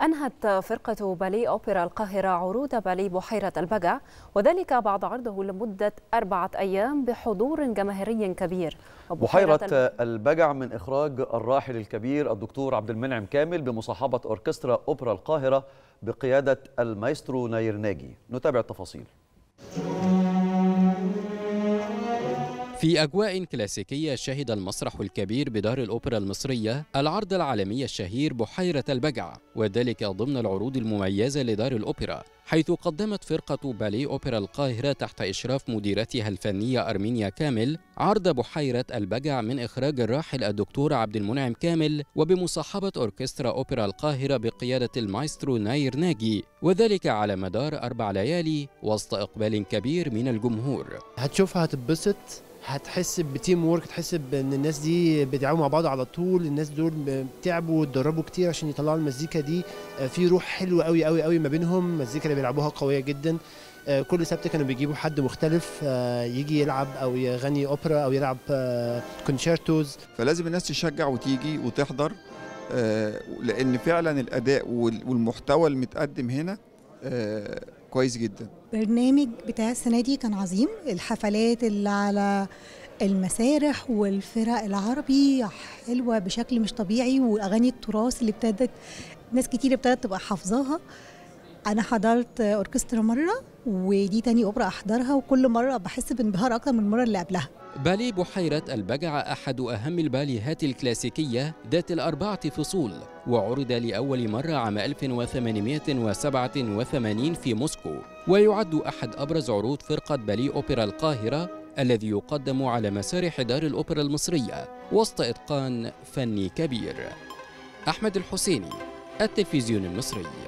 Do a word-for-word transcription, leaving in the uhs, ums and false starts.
أنهت فرقة بالي أوبرا القاهرة عروض بالي بحيرة البجع، وذلك بعد عرضه لمدة أربعة أيام بحضور جماهيري كبير. بحيرة البجع من إخراج الراحل الكبير الدكتور عبد المنعم كامل بمصاحبة أوركسترا أوبرا القاهرة بقيادة المايسترو ناير ناجي. نتابع التفاصيل. في أجواء كلاسيكية شهد المسرح الكبير بدار الأوبرا المصرية العرض العالمي الشهير بحيرة البجع، وذلك ضمن العروض المميزة لدار الأوبرا، حيث قدمت فرقة بالي أوبرا القاهرة تحت إشراف مديرتها الفنية أرمينيا كامل عرض بحيرة البجع من إخراج الراحل الدكتور عبد المنعم كامل وبمصاحبة أوركسترا أوبرا القاهرة بقيادة المايسترو ناير ناجي، وذلك على مدار أربع ليالي وسط إقبال كبير من الجمهور. هتشوفها هتتبسط، هتحس بتيم وورك، تحس بان الناس دي بيدعموا مع بعض على طول. الناس دول تعبوا واتدربوا كتير عشان يطلعوا المزيكا دي، في روح حلوه قوي قوي قوي ما بينهم. المزيكا اللي بيلعبوها قويه جدا. كل سبت كانوا بيجيبوا حد مختلف يجي يلعب او يغني اوبرا او يلعب كونشيرتوز. فلازم الناس تشجع وتيجي وتحضر، لان فعلا الاداء والمحتوى المتقدم هنا كويس جدا. برنامج بتاع السنة دي كان عظيم. الحفلات اللي على المسارح والفرق العربي حلوة بشكل مش طبيعي، وأغاني التراث اللي ابتدت ناس كتير ابتدت تبقى حافظاها. أنا حضرت أوركسترا مرة ودي تاني أوبرا أحضرها، وكل مرة بحس بانبهار أكتر من المرة اللي قبلها. بالي بحيرة البجع أحد أهم الباليهات الكلاسيكية ذات الأربعة فصول، وعرض لأول مرة عام ألف وثمانمائة وسبعة وثمانين في موسكو، ويعد أحد أبرز عروض فرقة بالي أوبرا القاهرة الذي يقدم على مسارح دار الأوبرا المصرية وسط إتقان فني كبير. أحمد الحسيني، التلفزيون المصري.